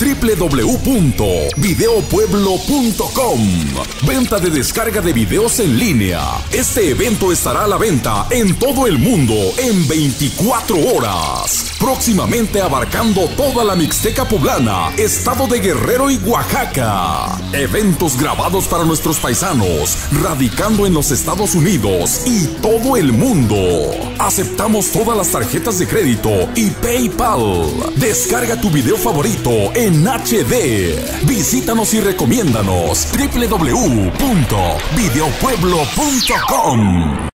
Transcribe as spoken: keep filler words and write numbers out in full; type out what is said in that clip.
doble u doble u doble u punto video pueblo punto com. Venta de descarga de videos en línea. Este evento estará a la venta en todo el mundo en veinticuatro horas. Próximamente abarcando toda la Mixteca poblana, estado de Guerrero y Oaxaca. Eventos grabados para nuestros paisanos, radicando en los Estados Unidos y todo el mundo. Aceptamos todas las tarjetas de crédito y PayPal. Descarga tu video favorito en H D. Visítanos y recomiéndanos doble u doble u doble u punto video pueblo punto com.